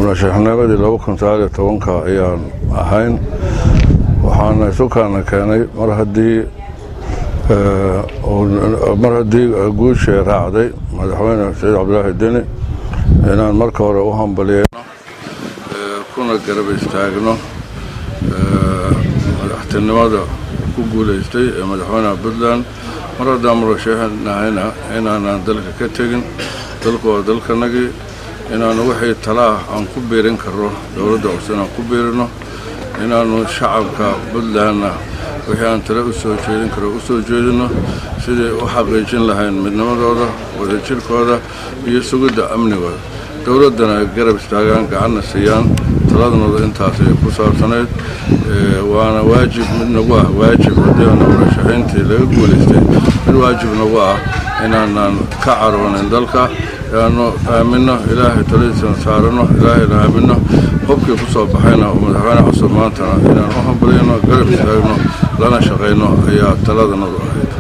murashaxnimadii 2019 ayaan ahayn waxaana isu keenay mar haddii guusha raacday madaxweyne Saciid Cabdulaahi Deni inaan marka hore u hambalyeeyno kuna garab istaagno madaxtinimada ku guuleystay ee madaxweynaha Puntland mar haddaan murashaxnahayna inaanan dalka ka tegin dalku waa dalkanagii inaanu wixii talaa aan ku biirin karno dowladda cusub aan ku biirino inaanu shacabka Puntlandna wixii aan tala u soo jeedin karo u soo jeedino sidii u xaqiijin lahayn midnimadooda wadajirkooda iyo sugidda amnigooda dowladdana garab istaagaan gacanna siiyaan taladooda intaas ay ku saabsanayd waana waajib mid nagu ah waajib haddii murashaxiintii laga guuleystay mid waajib nagu ah inaanan ka caroonin dalka yaanu aamino ilaahay taladiisa saarano ilaahayna aamino qofkii ku soo baxayna madaxweyne cusub maantana inaan u hambalyeeyno garab istaagno lana shaqeyno ayaa taladooda ahayd